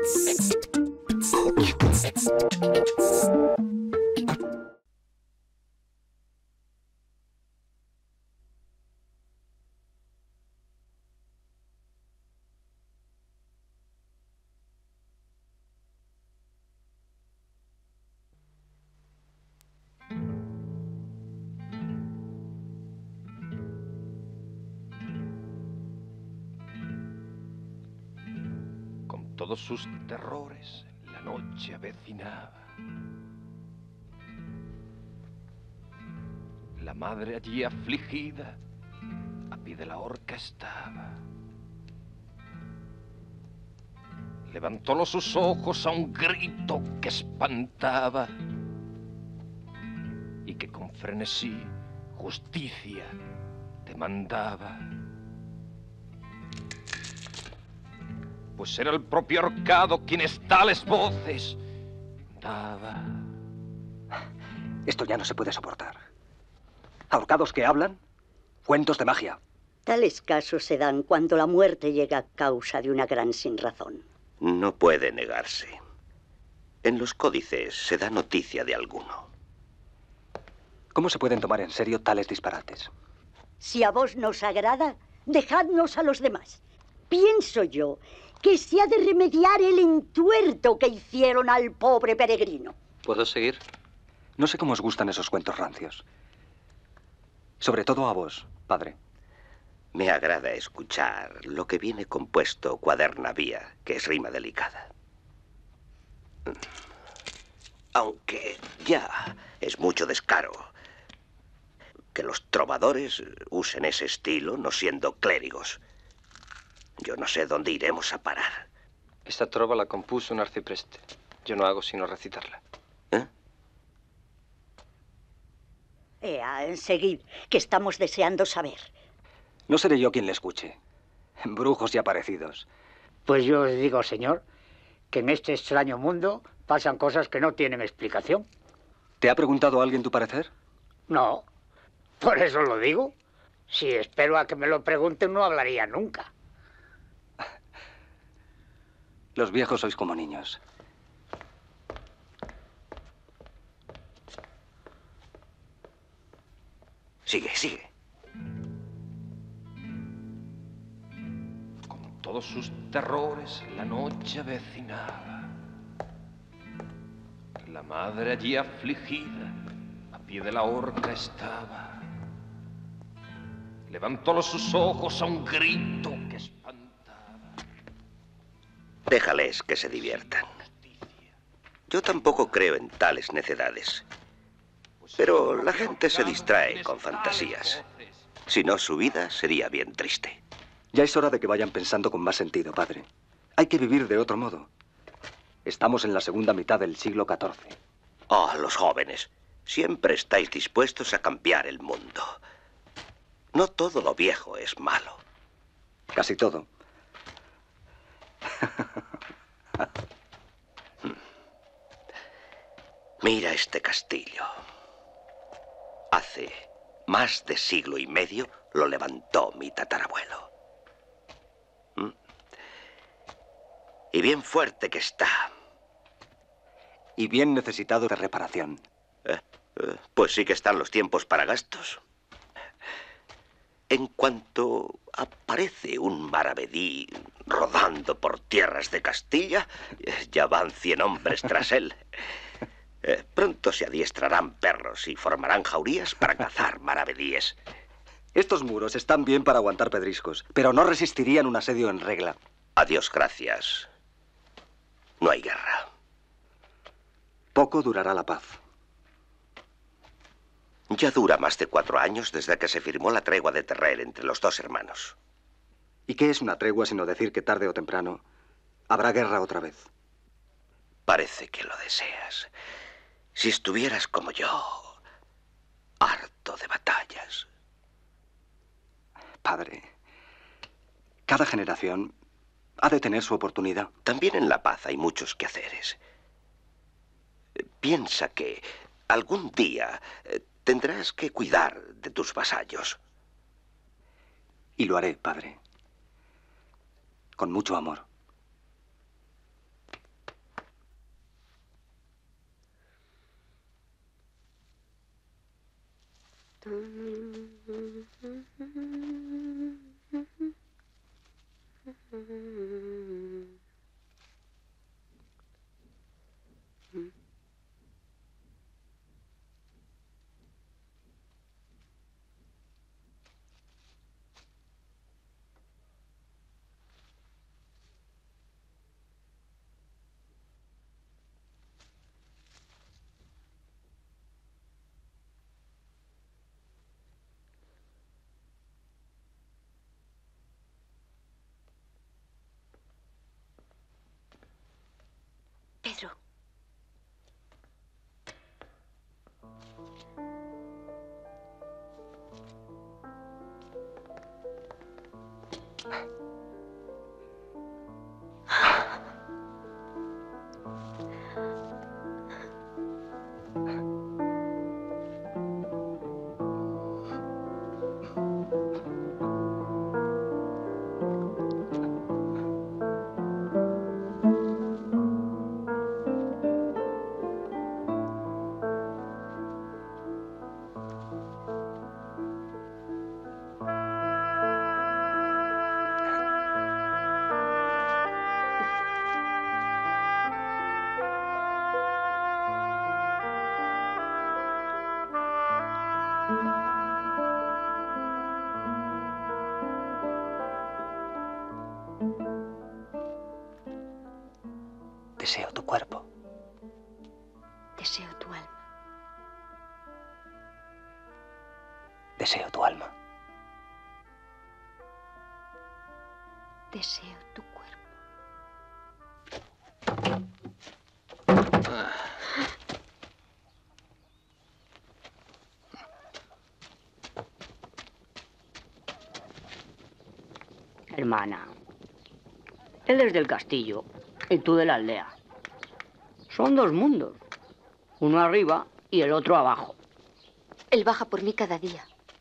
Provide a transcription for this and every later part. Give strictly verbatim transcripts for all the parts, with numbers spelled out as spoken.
Todos sus terrores la noche avecinaba. La madre allí afligida a pie de la horca estaba. Levantó los sus ojos a un grito que espantaba y que con frenesí justicia demandaba. Pues era el propio ahorcado quienes tales voces daba. Esto ya no se puede soportar. ¿Ahorcados que hablan? Cuentos de magia. Tales casos se dan cuando la muerte llega a causa de una gran sinrazón. No puede negarse. En los códices se da noticia de alguno. ¿Cómo se pueden tomar en serio tales disparates? Si a vos nos agrada, dejadnos a los demás. Pienso yo que se ha de remediar el entuerto que hicieron al pobre peregrino. ¿Puedo seguir? No sé cómo os gustan esos cuentos rancios. Sobre todo a vos, padre. Me agrada escuchar lo que viene compuesto cuaderna vía, que es rima delicada. Aunque ya es mucho descaro que los trovadores usen ese estilo, no siendo clérigos. Yo no sé dónde iremos a parar. Esta trova la compuso un arcipreste. Yo no hago sino recitarla. ¿Eh? Ea, seguid, que estamos deseando saber. No seré yo quien le escuche. Brujos y aparecidos. Pues yo os digo, señor, que en este extraño mundo pasan cosas que no tienen explicación. ¿Te ha preguntado alguien tu parecer? No, por eso lo digo. Si espero a que me lo pregunten, no hablaría nunca. Los viejos sois como niños. Sigue, sigue. Con todos sus terrores la noche avecinaba. La madre allí afligida a pie de la horca estaba. Levantó sus ojos a un grito que espantaba. Déjales que se diviertan. Yo tampoco creo en tales necedades. Pero la gente se distrae con fantasías. Si no, su vida sería bien triste. Ya es hora de que vayan pensando con más sentido, padre. Hay que vivir de otro modo. Estamos en la segunda mitad del siglo catorce. Oh, los jóvenes. Siempre estáis dispuestos a cambiar el mundo. No todo lo viejo es malo. Casi todo. Mira este castillo. Hace más de siglo y medio lo levantó mi tatarabuelo. ¿Mm? Y bien fuerte que está. Y bien necesitado de reparación. ¿Eh? Eh, pues sí que están los tiempos para gastos. En cuanto aparece un maravedí rodando por tierras de Castilla, ya van cien hombres tras él. Eh, pronto se adiestrarán perros y formarán jaurías para cazar maravedíes. Estos muros están bien para aguantar pedriscos, pero no resistirían un asedio en regla. A Dios gracias. No hay guerra. Poco durará la paz. Ya dura más de cuatro años desde que se firmó la tregua de Terrel entre los dos hermanos. ¿Y qué es una tregua sino decir que tarde o temprano habrá guerra otra vez? Parece que lo deseas. Si estuvieras como yo, harto de batallas. Padre, cada generación ha de tener su oportunidad. También en la paz hay muchos quehaceres. Piensa que algún día tendrás que cuidar de tus vasallos. Y lo haré, padre. Con mucho amor. Pedro. Deseo tu cuerpo. Deseo tu alma. Deseo tu alma. Deseo tu cuerpo. Hermana, él es del castillo y tú de la aldea. Son dos mundos, uno arriba y el otro abajo. Él baja por mí cada día.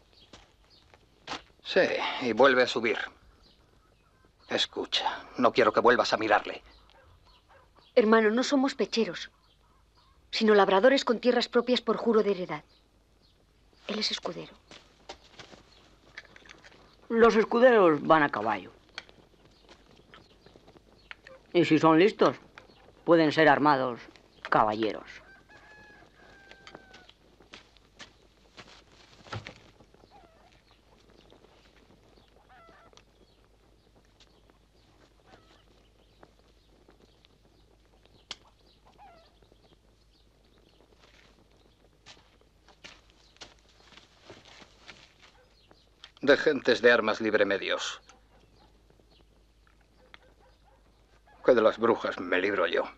Sí, y vuelve a subir. Escucha, no quiero que vuelvas a mirarle. Hermano, no somos pecheros, sino labradores con tierras propias por juro de heredad. Él es escudero. Los escuderos van a caballo. Y si son listos, pueden ser armados caballeros. De gentes de armas líbreme Dios. Que de las brujas me libro yo.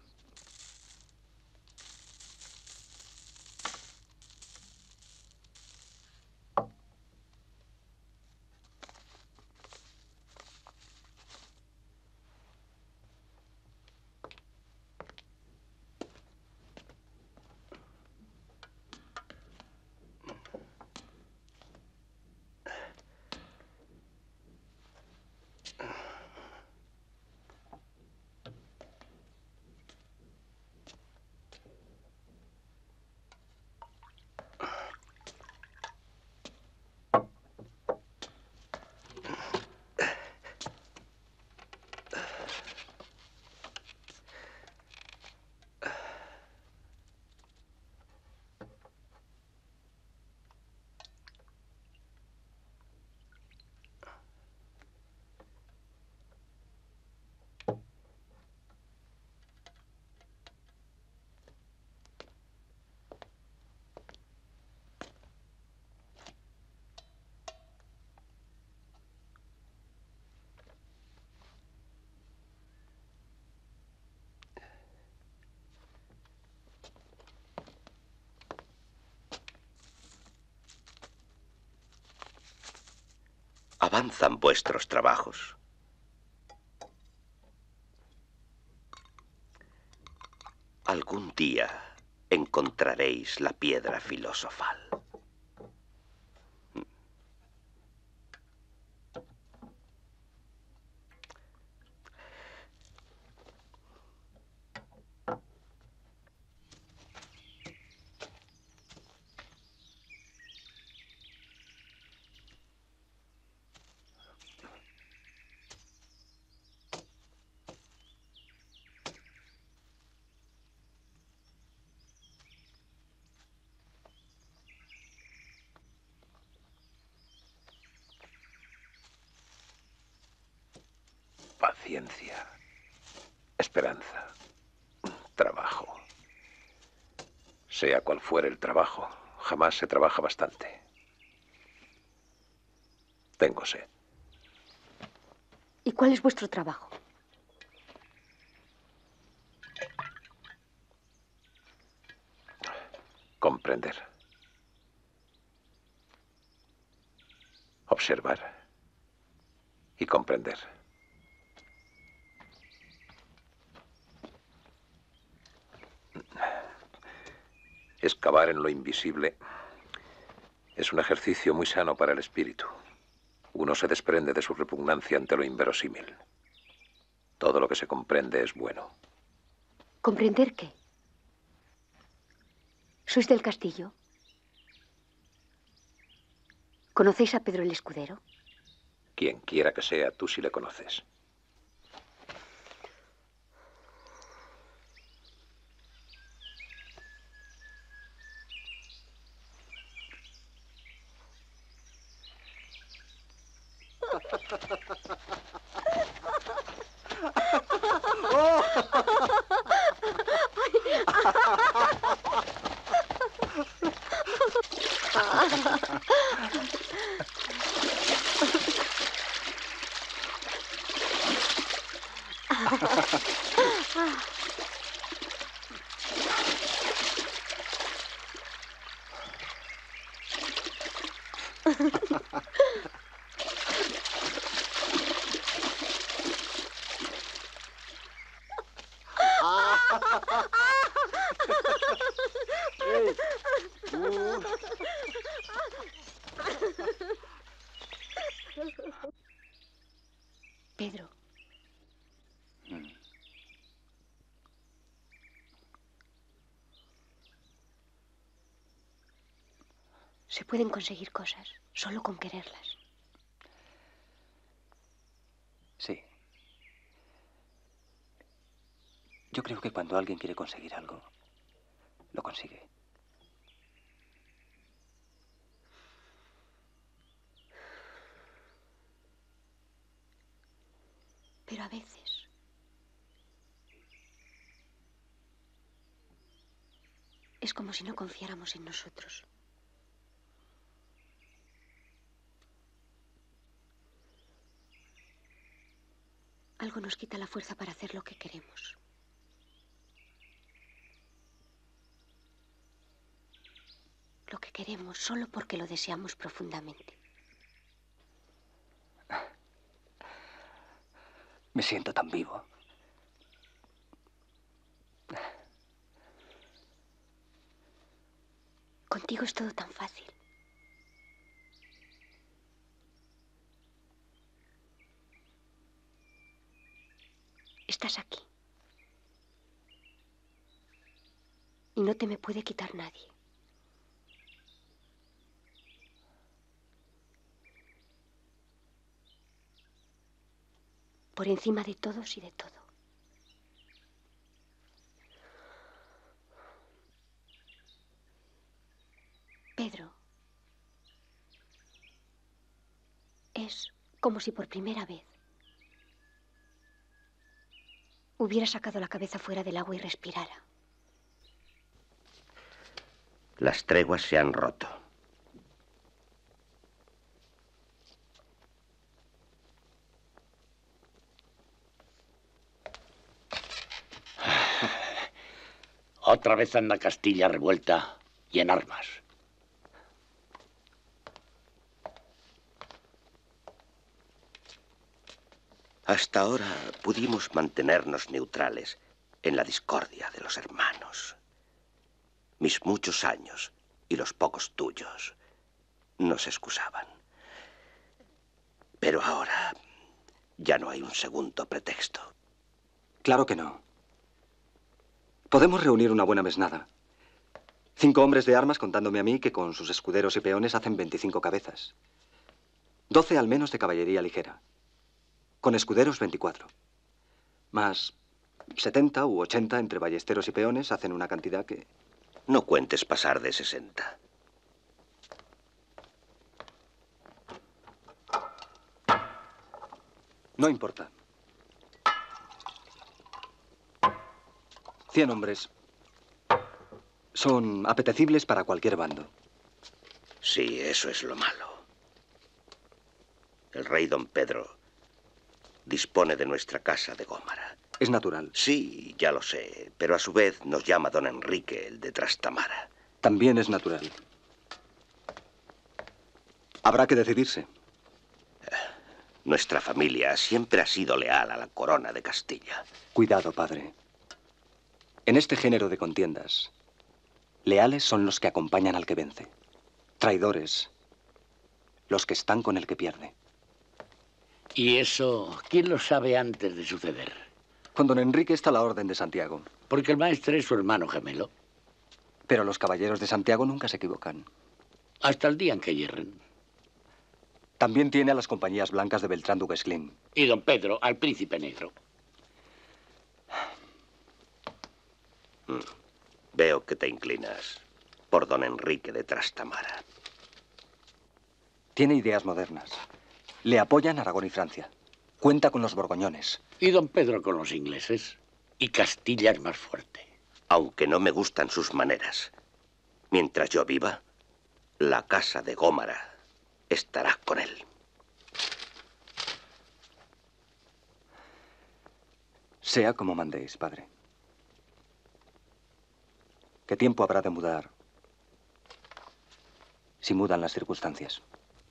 ¿Avanzan vuestros trabajos? Algún día encontraréis la piedra filosofal. paciencia, esperanza, trabajo. Sea cual fuere el trabajo, jamás se trabaja bastante. Tengo sed. ¿Y cuál es vuestro trabajo? Comprender. Observar. Y comprender. Excavar en lo invisible es un ejercicio muy sano para el espíritu. Uno se desprende de su repugnancia ante lo inverosímil. Todo lo que se comprende es bueno. ¿Comprender qué? ¿Sois del castillo? ¿Conocéis a Pedro el Escudero? Quien quiera que sea, tú sí le conoces. Pedro. Se pueden conseguir cosas solo con quererlas. Sí. Yo creo que cuando alguien quiere conseguir algo, lo consigue. Pero a veces es como si no confiáramos en nosotros. Algo nos quita la fuerza para hacer lo que queremos. Lo que queremos solo porque lo deseamos profundamente. Me siento tan vivo. Contigo es todo tan fácil. Estás aquí. Y no te me puede quitar nadie. Por encima de todos y de todo. Pedro, es como si por primera vez hubiera sacado la cabeza fuera del agua y respirara. Las treguas se han roto. Otra vez anda Castilla revuelta y en armas. Hasta ahora pudimos mantenernos neutrales en la discordia de los hermanos. Mis muchos años y los pocos tuyos nos excusaban. Pero ahora ya no hay un segundo pretexto. Claro que no. Podemos reunir una buena mesnada. Cinco hombres de armas contándome a mí que con sus escuderos y peones hacen veinticinco cabezas. Doce al menos de caballería ligera. Con escuderos veinticuatro. Más setenta u ochenta entre ballesteros y peones hacen una cantidad que... No cuentes pasar de sesenta. No importa. Cien hombres. Son apetecibles para cualquier bando. Sí, eso es lo malo. El rey don Pedro dispone de nuestra casa de Gómara. Es natural. Sí, ya lo sé, pero a su vez nos llama don Enrique, el de Trastamara. También es natural. Habrá que decidirse. Nuestra familia siempre ha sido leal a la corona de Castilla. Cuidado, padre. En este género de contiendas, leales son los que acompañan al que vence. Traidores, los que están con el que pierde. ¿Y eso quién lo sabe antes de suceder? Con don Enrique está la Orden de Santiago. Porque el maestre es su hermano gemelo. Pero los caballeros de Santiago nunca se equivocan. Hasta el día en que hierren. También tiene a las compañías blancas de Beltrán du Guesclin. Y don Pedro al príncipe negro. Mm. Veo que te inclinas por don Enrique de Trastamara. Tiene ideas modernas. Le apoyan Aragón y Francia. Cuenta con los borgoñones. Y don Pedro con los ingleses. Y Castilla es más fuerte. Aunque no me gustan sus maneras, mientras yo viva, la casa de Gómara estará con él. Sea como mandéis, padre. ¿Qué tiempo habrá de mudar si mudan las circunstancias?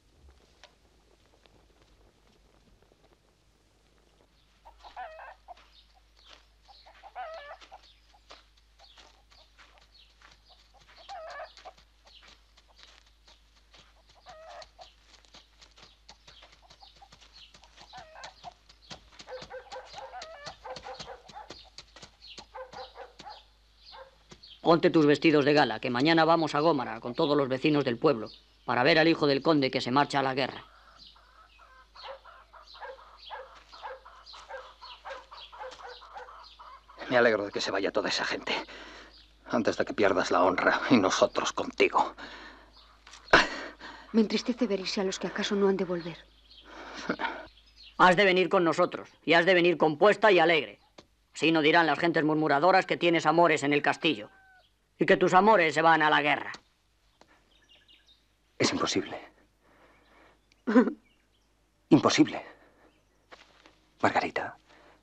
Ponte tus vestidos de gala, que mañana vamos a Gómara con todos los vecinos del pueblo para ver al hijo del conde que se marcha a la guerra. Me alegro de que se vaya toda esa gente, antes de que pierdas la honra y nosotros contigo. Me entristece ver irse a los que acaso no han de volver. Has de venir con nosotros, y has de venir compuesta y alegre. Así no dirán las gentes murmuradoras que tienes amores en el castillo, y que tus amores se van a la guerra. Es imposible. Imposible. Margarita.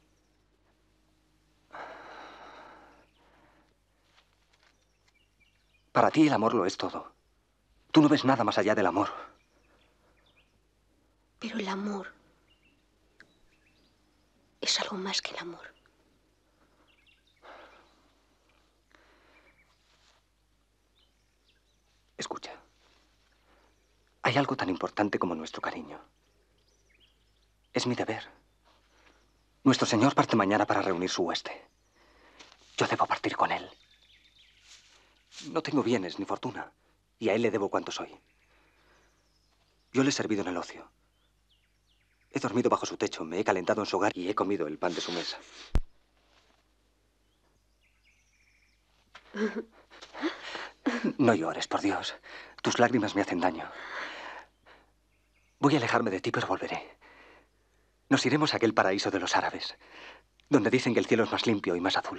Para ti el amor lo es todo. Tú no ves nada más allá del amor. Pero el amor es algo más que el amor. Escucha. Hay algo tan importante como nuestro cariño. Es mi deber. Nuestro señor parte mañana para reunir su hueste. Yo debo partir con él. No tengo bienes ni fortuna, y a él le debo cuanto soy. Yo le he servido en el ocio. He dormido bajo su techo, me he calentado en su hogar y he comido el pan de su mesa. No llores, por Dios. Tus lágrimas me hacen daño. Voy a alejarme de ti, pero volveré. Nos iremos a aquel paraíso de los árabes, donde dicen que el cielo es más limpio y más azul.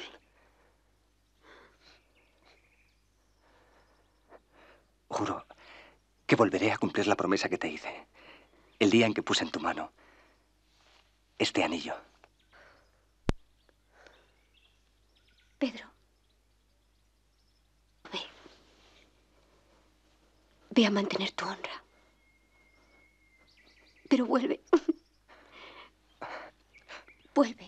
Juro que volveré a cumplir la promesa que te hice, el día en que puse en tu mano este anillo. Pedro. Ve. Ve a mantener tu honra. Pero vuelve. Vuelve.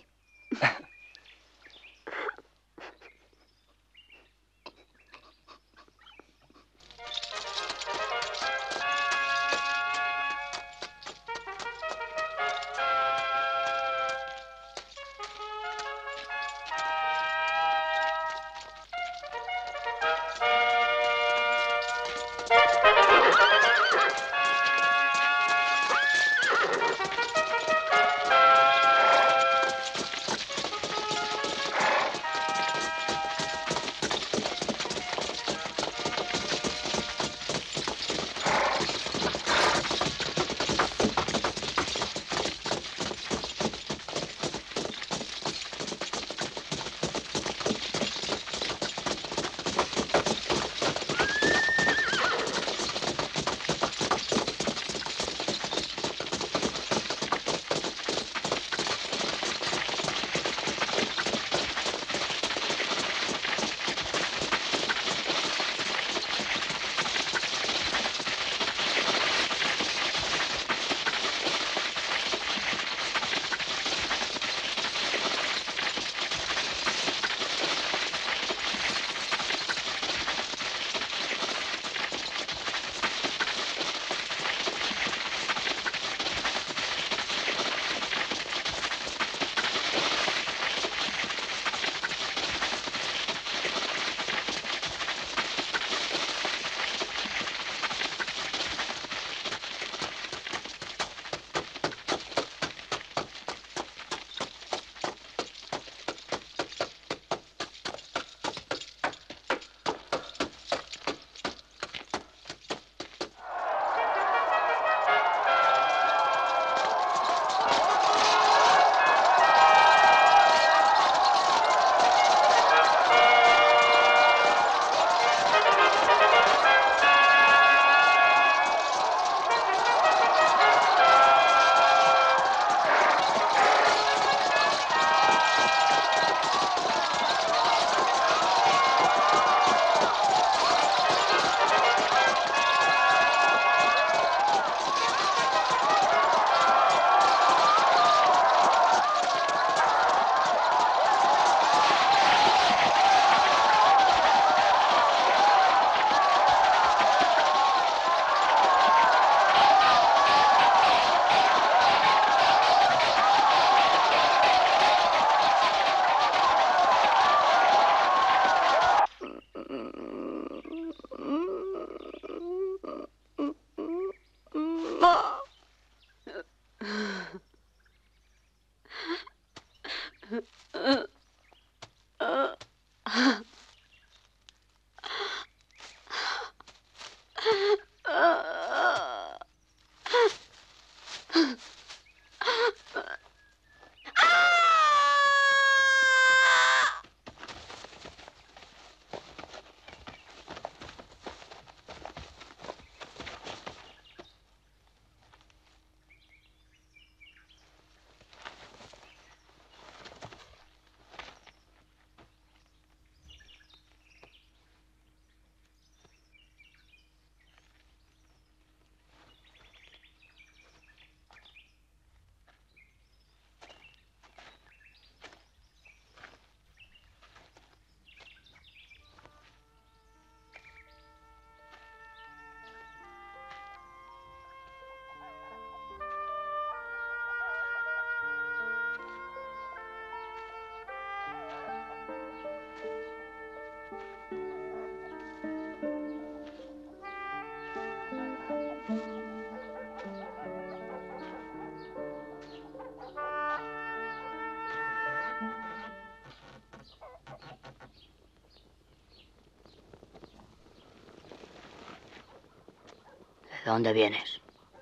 ¿De dónde vienes?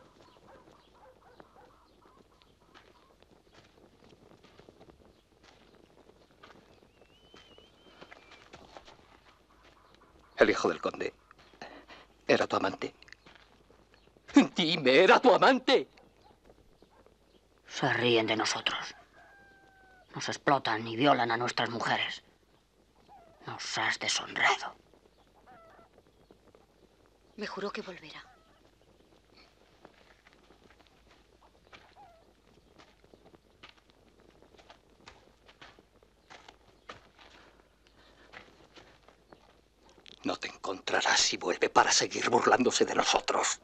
El hijo del conde era tu amante. Dime, ¿era tu amante? Se ríen de nosotros. Nos explotan y violan a nuestras mujeres. Nos has deshonrado. Me juró que volverá. No te encontrarás si vuelve para seguir burlándose de nosotros.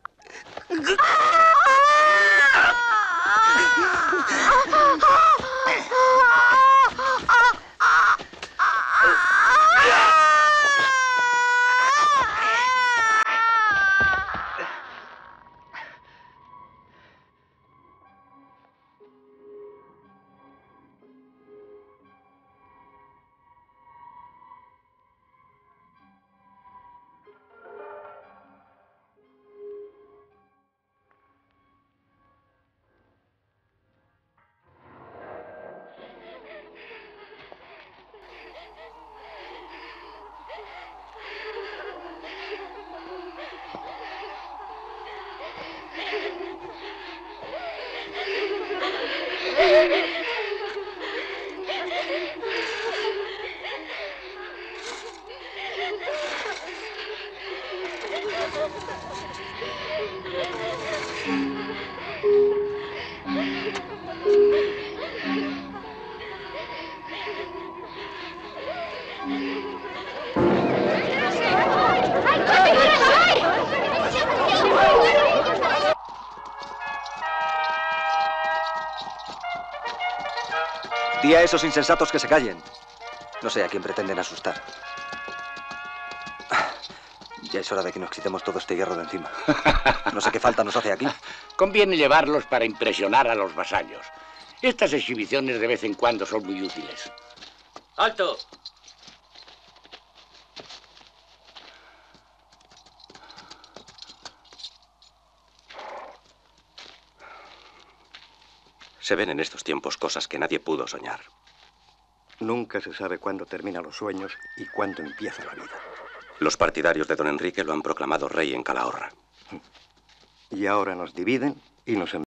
Di a esos insensatos que se callen. No sé a quién pretenden asustar. Ya es hora de que nos quitemos todo este hierro de encima. No sé qué falta nos hace aquí. Conviene llevarlos para impresionar a los vasallos. Estas exhibiciones de vez en cuando son muy útiles. ¡Alto! Se ven en estos tiempos cosas que nadie pudo soñar. Nunca se sabe cuándo terminan los sueños y cuándo empieza la vida. Los partidarios de don Enrique lo han proclamado rey en Calahorra. Y ahora nos dividen y nos envían.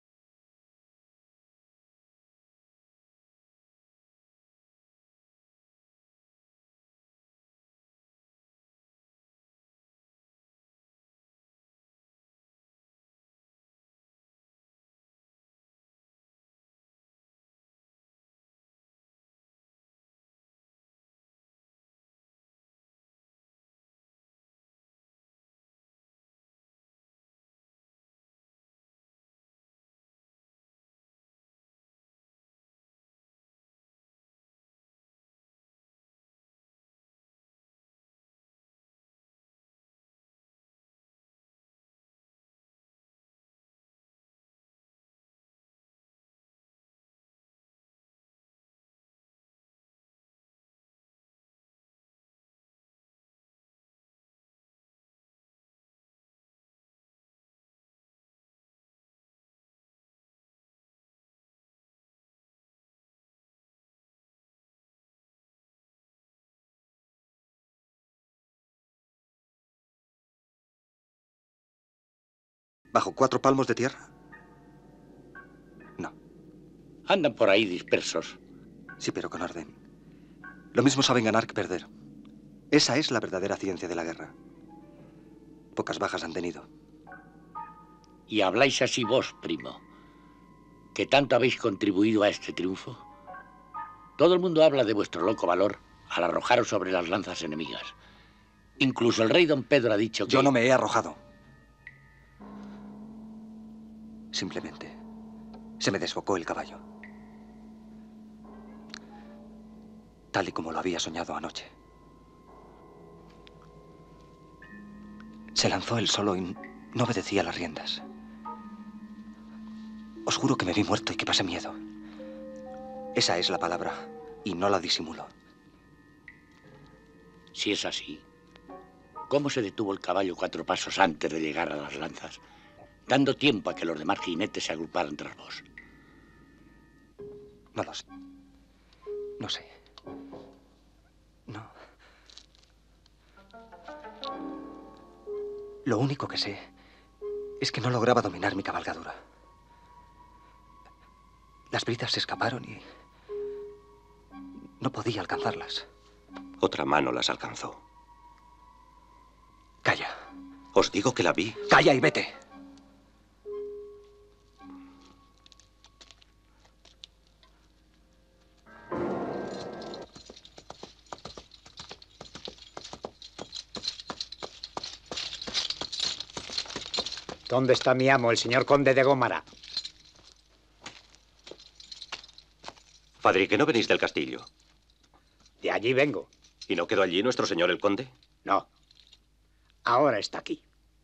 ¿Bajo cuatro palmos de tierra? No. Andan por ahí dispersos. Sí, pero con orden. Lo mismo saben ganar que perder. Esa es la verdadera ciencia de la guerra. Pocas bajas han tenido. Y habláis así vos, primo, que tanto habéis contribuido a este triunfo. Todo el mundo habla de vuestro loco valor al arrojaros sobre las lanzas enemigas. Incluso el rey don Pedro ha dicho que... Yo no me he arrojado. Simplemente se me desbocó el caballo. Tal y como lo había soñado anoche. Se lanzó él solo y no obedecía las riendas. Os juro que me vi muerto y que pasé miedo. Esa es la palabra, y no la disimulo. Si es así, ¿cómo se detuvo el caballo cuatro pasos antes de llegar a las lanzas, dando tiempo a que los demás jinetes se agruparan tras vos? No lo sé. No sé. No. Lo único que sé es que no lograba dominar mi cabalgadura. Las brizas se escaparon y no podía alcanzarlas. Otra mano las alcanzó. Calla. Os digo que la vi. Calla y vete. ¿Dónde está mi amo, el señor conde de Gómara? Padre, ¿que no venís del castillo? De allí vengo. ¿Y no quedó allí nuestro señor el conde? No. Ahora está aquí.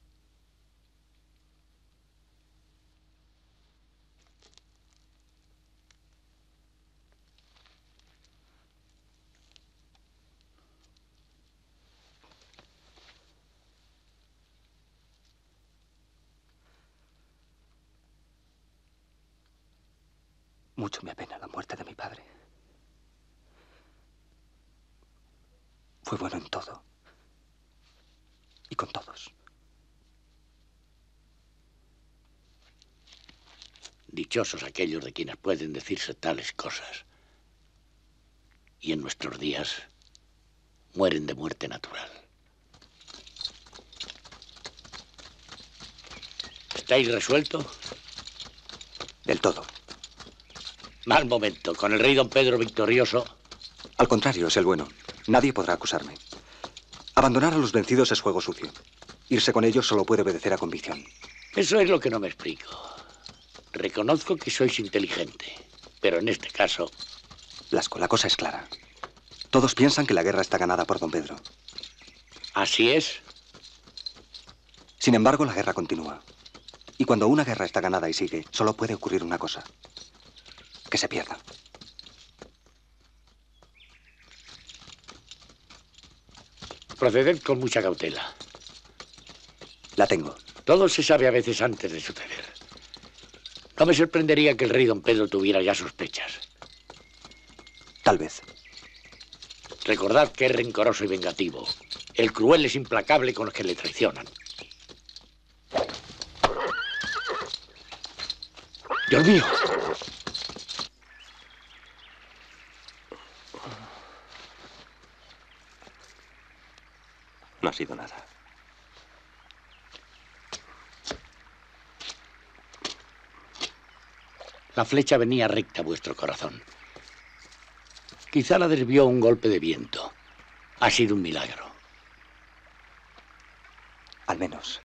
Mucho me apena la muerte de mi padre. Fue bueno en todo. Y con todos. Dichosos aquellos de quienes pueden decirse tales cosas. Y en nuestros días mueren de muerte natural. ¿Estáis resuelto? Del todo. Mal momento. Con el rey don Pedro victorioso. Al contrario, es el bueno. Nadie podrá acusarme. Abandonar a los vencidos es juego sucio. Irse con ellos solo puede obedecer a convicción. Eso es lo que no me explico. Reconozco que sois inteligente, pero en este caso... Blasco, la cosa es clara. Todos piensan que la guerra está ganada por don Pedro. ¿Así es? Sin embargo, la guerra continúa. Y cuando una guerra está ganada y sigue, solo puede ocurrir una cosa. Que se pierda. Proceded con mucha cautela. La tengo. Todo se sabe a veces antes de suceder. No me sorprendería que el rey don Pedro tuviera ya sospechas. Tal vez. Recordad que es rencoroso y vengativo. El cruel es implacable con los que le traicionan. ¡Dios mío! No ha sido nada. La flecha venía recta a vuestro corazón. Quizá la desvió un golpe de viento. Ha sido un milagro. Al menos.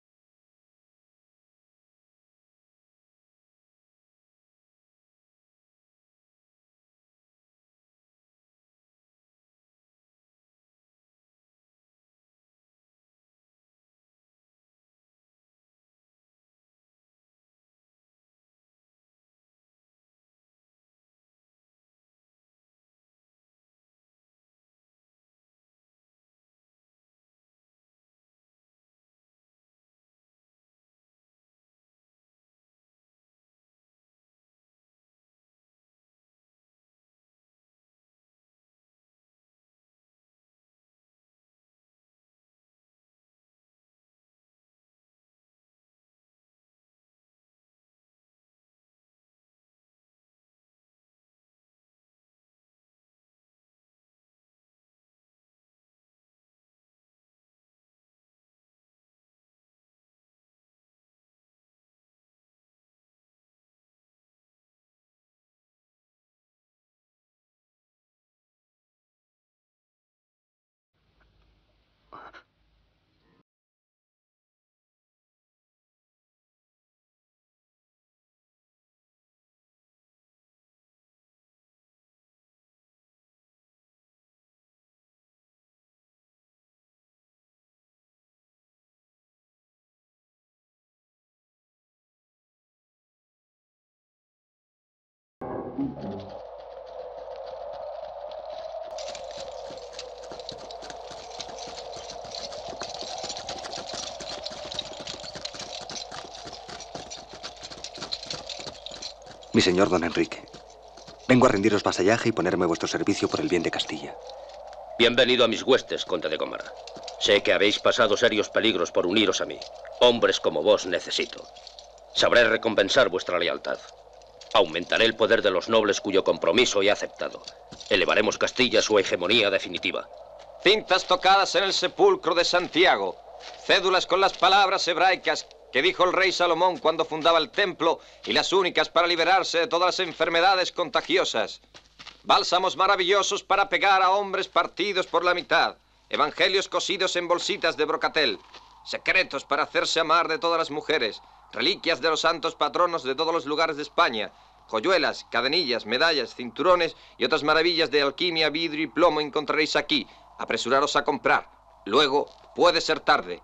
Mi señor don Enrique, vengo a rendiros vasallaje y ponerme a vuestro servicio por el bien de Castilla. Bienvenido a mis huestes, conde de Gómara. Sé que habéis pasado serios peligros por uniros a mí. Hombres como vos necesito. Sabré recompensar vuestra lealtad. Aumentaré el poder de los nobles cuyo compromiso he aceptado. Elevaremos Castilla a su hegemonía definitiva. Cintas tocadas en el sepulcro de Santiago. Cédulas con las palabras hebraicas que dijo el rey Salomón cuando fundaba el templo y las únicas para liberarse de todas las enfermedades contagiosas. Bálsamos maravillosos para pegar a hombres partidos por la mitad. Evangelios cosidos en bolsitas de brocatel. Secretos para hacerse amar de todas las mujeres. Reliquias de los santos patronos de todos los lugares de España. Joyuelas, cadenillas, medallas, cinturones y otras maravillas de alquimia, vidrio y plomo encontraréis aquí. Apresuraros a comprar. Luego puede ser tarde.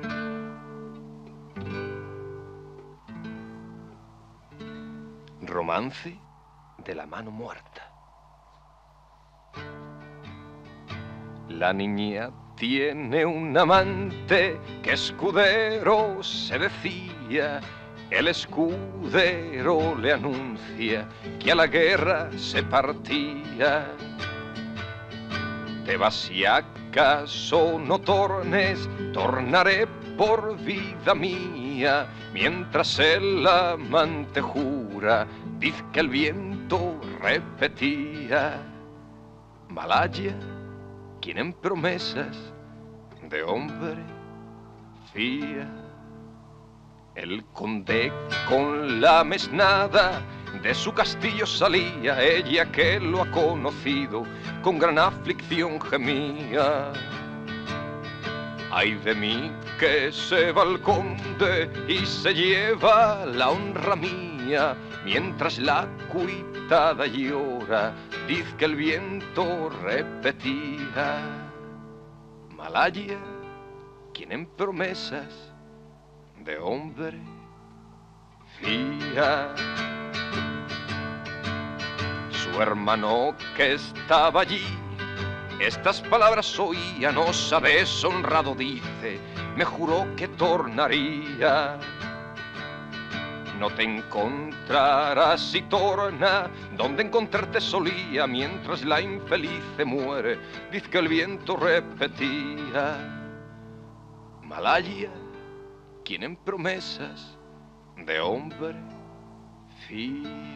Romance de la mano muerta. La niña tiene un amante que escudero se decía. El escudero le anuncia que a la guerra se partía. Te vas y acaso no tornes, tornaré por vida mía. Mientras el amante jura, diz que el viento repetía. Malaya, quien en promesas de hombre fía. El conde con la mesnada de su castillo salía, ella que lo ha conocido con gran aflicción gemía. Ay de mí que se va el conde y se lleva la honra mía, mientras la cuitada llora, diz que el viento repetía. Malaya, quien en promesas de hombre fía. Su hermano que estaba allí estas palabras oía, nos ha deshonrado, dice, me juró que tornaría. No te encontrarás si torna donde encontrarte solía, mientras la infeliz muere, dice que el viento repetía. Malaya, quien en promesas de hombre fía.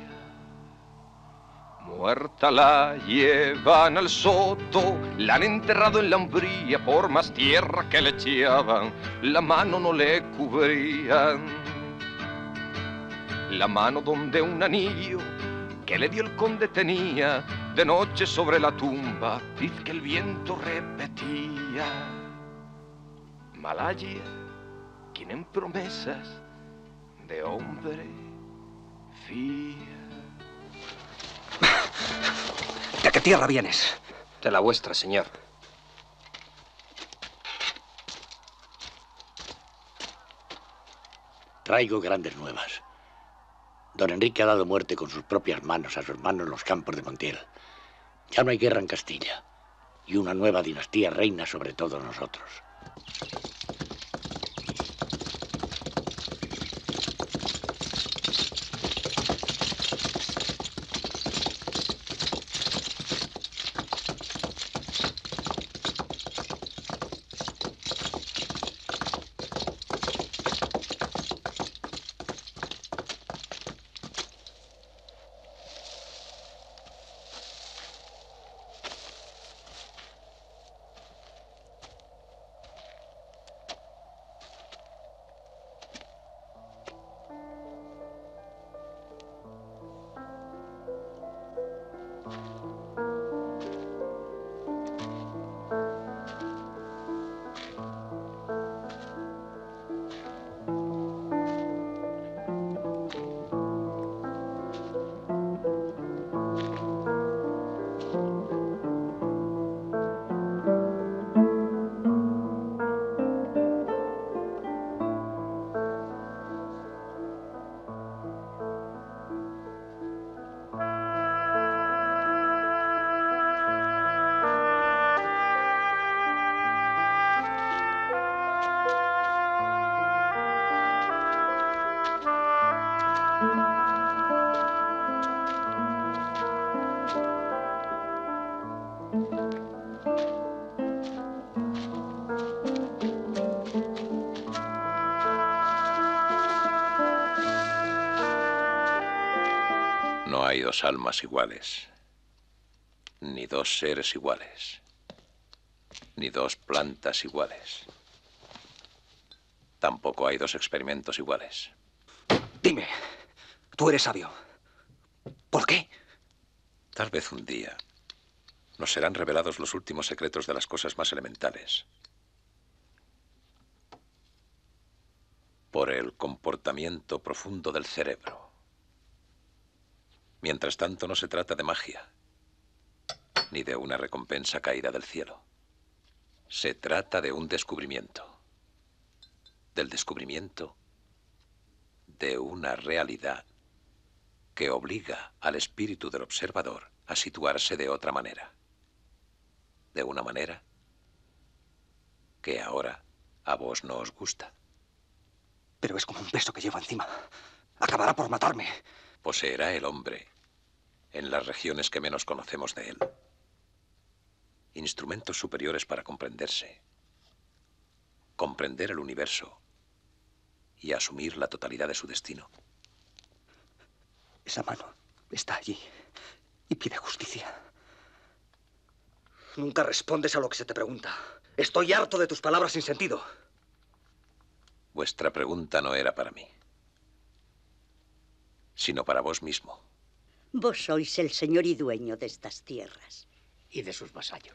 Muerta la llevan al soto, la han enterrado en la umbría, por más tierra que le echaban, la mano no le cubrían. La mano donde un anillo que le dio el conde tenía, de noche sobre la tumba, dice que el viento repetía. Malaya, quien en promesas de hombre fía. ¿De qué tierra vienes? De la vuestra, señor. Traigo grandes nuevas. Don Enrique ha dado muerte con sus propias manos a su hermano en los campos de Montiel. Ya no hay guerra en Castilla. Y una nueva dinastía reina sobre todos nosotros. hay dos almas iguales, ni dos seres iguales, ni dos plantas iguales. Tampoco hay dos experimentos iguales. Dime, tú eres sabio. ¿Por qué? Tal vez un día nos serán revelados los últimos secretos de las cosas más elementales. Por el comportamiento profundo del cerebro. Mientras tanto, no se trata de magia, ni de una recompensa caída del cielo. Se trata de un descubrimiento. Del descubrimiento de una realidad que obliga al espíritu del observador a situarse de otra manera. De una manera que ahora a vos no os gusta. Pero es como un peso que llevo encima. Acabará por matarme. Poseerá el hombre, en las regiones que menos conocemos de él, instrumentos superiores para comprenderse, comprender el universo y asumir la totalidad de su destino. Esa mano está allí y pide justicia. Nunca respondes a lo que se te pregunta. Estoy harto de tus palabras sin sentido. Vuestra pregunta no era para mí, sino para vos mismo. Vos sois el señor y dueño de estas tierras. Y de sus vasallos.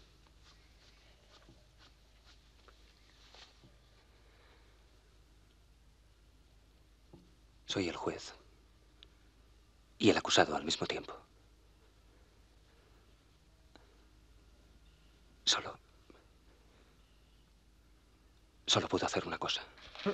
Soy el juez y el acusado al mismo tiempo. Solo... Solo puedo hacer una cosa.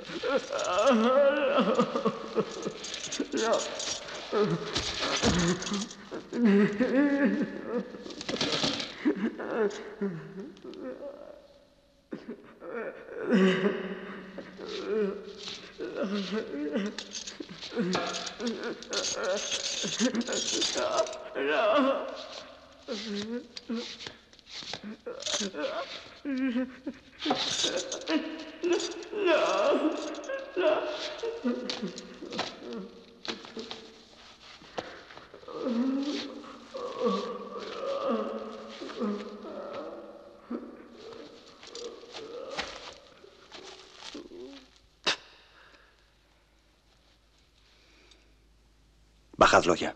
Bajadlo ya.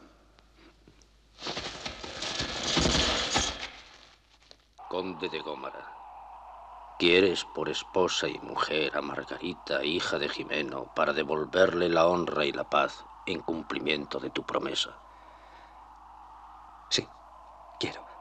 Conde de Gómara, ¿quieres por esposa y mujer a Margarita, hija de Jimeno, para devolverle la honra y la paz en cumplimiento de tu promesa? Sí, quiero.